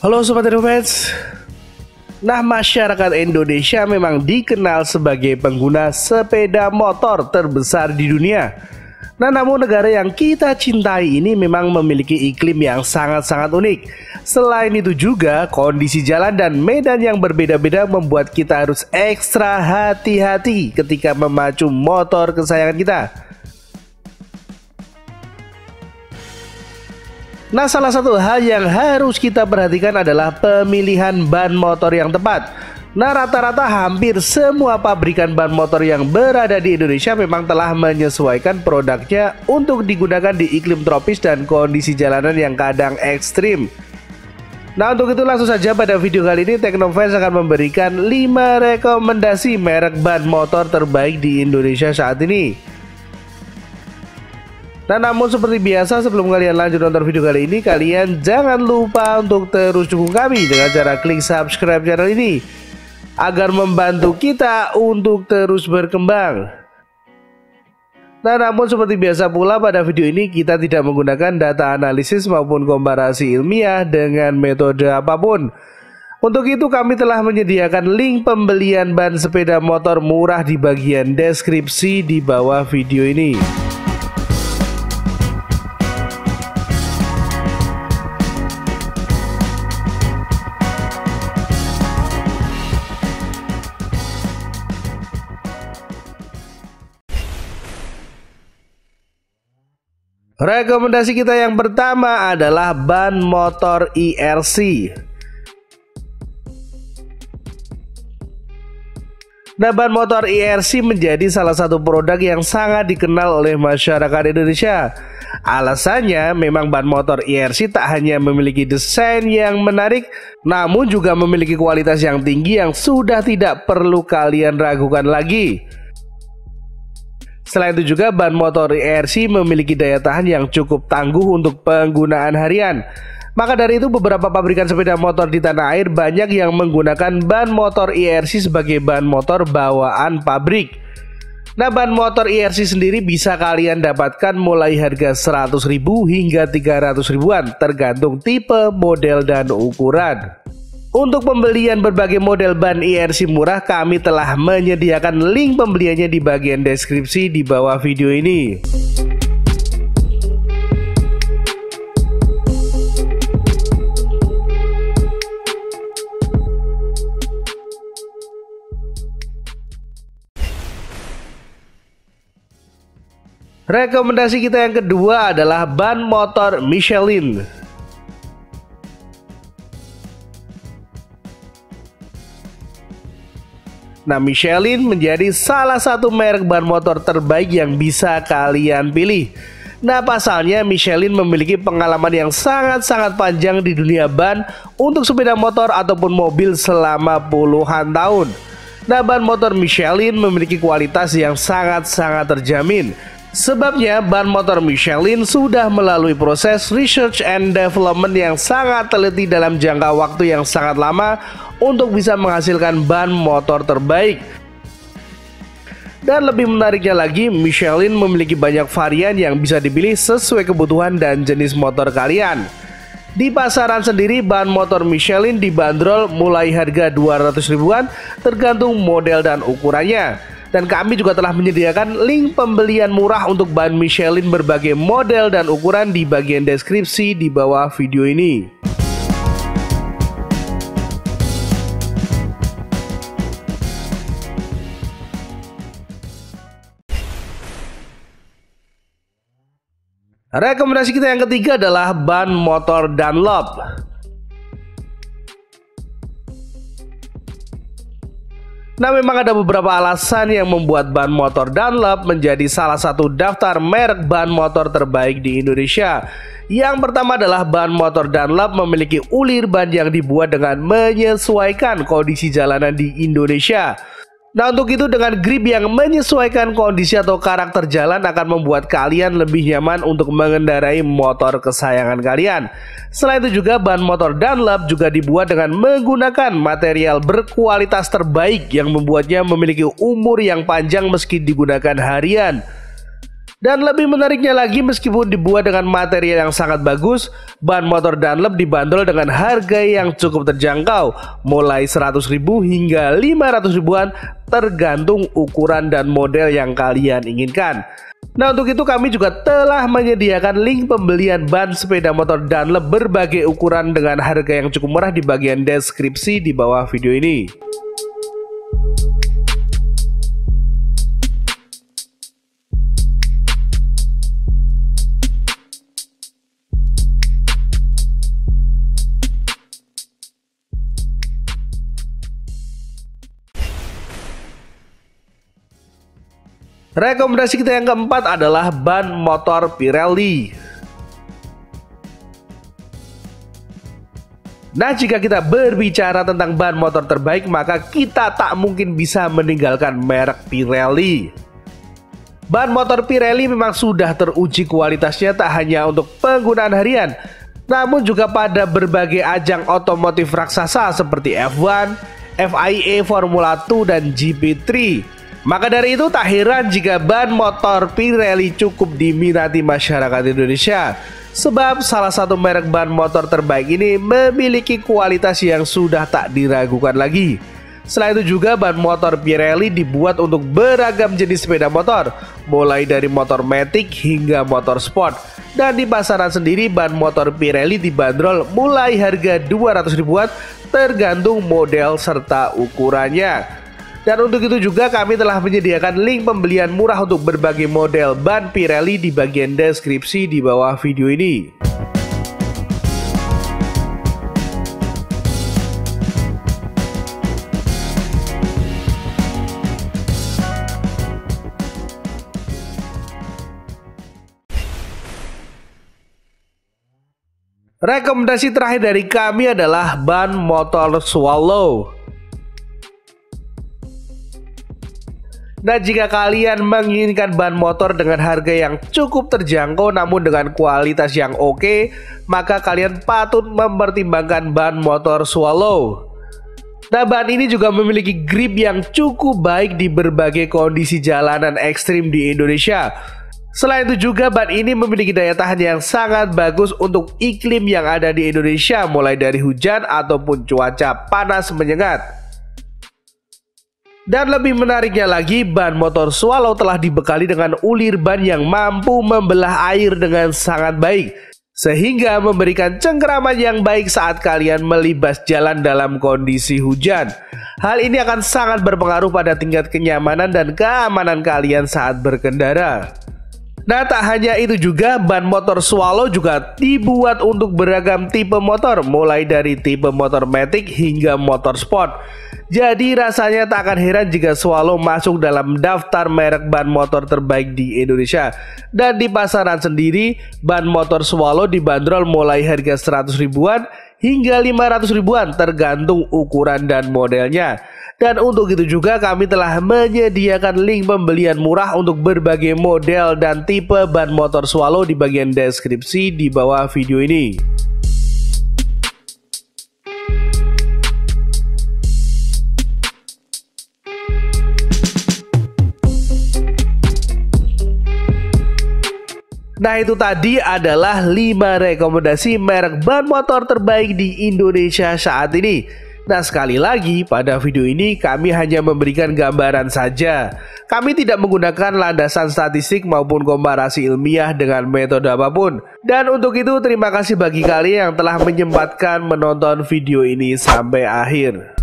Halo Sobat Hero-Fans. Nah, masyarakat Indonesia memang dikenal sebagai pengguna sepeda motor terbesar di dunia. Nah, namun negara yang kita cintai ini memang memiliki iklim yang sangat-sangat unik. Selain itu juga kondisi jalan dan medan yang berbeda-beda membuat kita harus ekstra hati-hati ketika memacu motor kesayangan kita. Nah, salah satu hal yang harus kita perhatikan adalah pemilihan ban motor yang tepat. Nah, rata-rata hampir semua pabrikan ban motor yang berada di Indonesia memang telah menyesuaikan produknya untuk digunakan di iklim tropis dan kondisi jalanan yang kadang ekstrim. Nah, untuk itu langsung saja pada video kali ini Teknofans akan memberikan 5 rekomendasi merek ban motor terbaik di Indonesia saat ini. Nah, namun seperti biasa sebelum kalian lanjut nonton video kali ini, kalian jangan lupa untuk terus dukung kami dengan cara klik subscribe channel ini agar membantu kita untuk terus berkembang. Nah, namun seperti biasa pula pada video ini kita tidak menggunakan data analisis maupun komparasi ilmiah dengan metode apapun. Untuk itu kami telah menyediakan link pembelian ban sepeda motor murah di bagian deskripsi di bawah video ini. Rekomendasi kita yang pertama adalah ban motor IRC. Nah, ban motor IRC menjadi salah satu produk yang sangat dikenal oleh masyarakat Indonesia. Alasannya memang ban motor IRC tak hanya memiliki desain yang menarik, namun juga memiliki kualitas yang tinggi yang sudah tidak perlu kalian ragukan lagi. Selain itu juga ban motor IRC memiliki daya tahan yang cukup tangguh untuk penggunaan harian. Maka dari itu beberapa pabrikan sepeda motor di tanah air banyak yang menggunakan ban motor IRC sebagai ban motor bawaan pabrik. Nah, ban motor IRC sendiri bisa kalian dapatkan mulai harga 100.000 hingga 300.000-an tergantung tipe, model, dan ukuran. Untuk pembelian berbagai model ban IRC murah, kami telah menyediakan link pembeliannya di bagian deskripsi di bawah video ini. Rekomendasi kita yang kedua adalah ban motor Michelin. Nah, Michelin menjadi salah satu merek ban motor terbaik yang bisa kalian pilih. Nah, pasalnya Michelin memiliki pengalaman yang sangat-sangat panjang di dunia ban untuk sepeda motor ataupun mobil selama puluhan tahun. Nah, ban motor Michelin memiliki kualitas yang sangat-sangat terjamin. Sebabnya ban motor Michelin sudah melalui proses research and development yang sangat teliti dalam jangka waktu yang sangat lama untuk bisa menghasilkan ban motor terbaik. Dan lebih menariknya lagi, Michelin memiliki banyak varian yang bisa dipilih sesuai kebutuhan dan jenis motor kalian. Di pasaran sendiri ban motor Michelin dibanderol mulai harga 200.000-an tergantung model dan ukurannya. Dan kami juga telah menyediakan link pembelian murah untuk ban Michelin berbagai model dan ukuran di bagian deskripsi di bawah video ini. Rekomendasi kita yang ketiga adalah ban motor Dunlop. Nah, memang ada beberapa alasan yang membuat ban motor Dunlop menjadi salah satu daftar merek ban motor terbaik di Indonesia. Yang pertama adalah ban motor Dunlop memiliki ulir ban yang dibuat dengan menyesuaikan kondisi jalanan di Indonesia. Nah, untuk itu dengan grip yang menyesuaikan kondisi atau karakter jalan akan membuat kalian lebih nyaman untuk mengendarai motor kesayangan kalian. Selain itu juga ban motor Dunlop juga dibuat dengan menggunakan material berkualitas terbaik yang membuatnya memiliki umur yang panjang meski digunakan harian. Dan lebih menariknya lagi, meskipun dibuat dengan material yang sangat bagus, ban motor Dunlop dibanderol dengan harga yang cukup terjangkau, mulai 100.000 hingga 500 ribuan tergantung ukuran dan model yang kalian inginkan. Nah, untuk itu kami juga telah menyediakan link pembelian ban sepeda motor Dunlop berbagai ukuran dengan harga yang cukup murah di bagian deskripsi di bawah video ini. Rekomendasi kita yang keempat adalah ban motor Pirelli. Nah, jika kita berbicara tentang ban motor terbaik, maka kita tak mungkin bisa meninggalkan merek Pirelli. Ban motor Pirelli memang sudah teruji kualitasnya tak hanya untuk penggunaan harian, namun juga pada berbagai ajang otomotif raksasa seperti F1, FIA Formula 2, dan GP3. Maka dari itu tak heran jika ban motor Pirelli cukup diminati masyarakat Indonesia, sebab salah satu merek ban motor terbaik ini memiliki kualitas yang sudah tak diragukan lagi. Selain itu juga ban motor Pirelli dibuat untuk beragam jenis sepeda motor, mulai dari motor matic hingga motor sport. Dan di pasaran sendiri ban motor Pirelli dibanderol mulai harga 200 ribuan tergantung model serta ukurannya. Dan untuk itu juga kami telah menyediakan link pembelian murah untuk berbagai model ban Pirelli di bagian deskripsi di bawah video ini. Rekomendasi terakhir dari kami adalah ban motor Swallow. Nah, jika kalian menginginkan ban motor dengan harga yang cukup terjangkau namun dengan kualitas yang oke, maka kalian patut mempertimbangkan ban motor Swallow. Nah, ban ini juga memiliki grip yang cukup baik di berbagai kondisi jalanan ekstrim di Indonesia. Selain itu juga ban ini memiliki daya tahan yang sangat bagus untuk iklim yang ada di Indonesia, mulai dari hujan ataupun cuaca panas menyengat. Dan lebih menariknya lagi, ban motor Swallow telah dibekali dengan ulir ban yang mampu membelah air dengan sangat baik, sehingga memberikan cengkeraman yang baik saat kalian melibas jalan dalam kondisi hujan. Hal ini akan sangat berpengaruh pada tingkat kenyamanan dan keamanan kalian saat berkendara. Nah, tak hanya itu juga, ban motor Swallow juga dibuat untuk beragam tipe motor, mulai dari tipe motor matic hingga motor sport. Jadi rasanya tak akan heran jika Swallow masuk dalam daftar merek ban motor terbaik di Indonesia. Dan di pasaran sendiri, ban motor Swallow dibanderol mulai harga 100 ribuan hingga 500 ribuan tergantung ukuran dan modelnya. Dan untuk itu juga kami telah menyediakan link pembelian murah untuk berbagai model dan tipe ban motor Swallow di bagian deskripsi di bawah video ini. Nah, itu tadi adalah 5 rekomendasi merek ban motor terbaik di Indonesia saat ini. Nah, sekali lagi pada video ini kami hanya memberikan gambaran saja. Kami tidak menggunakan landasan statistik maupun komparasi ilmiah dengan metode apapun. Dan untuk itu terima kasih bagi kalian yang telah menyempatkan menonton video ini sampai akhir.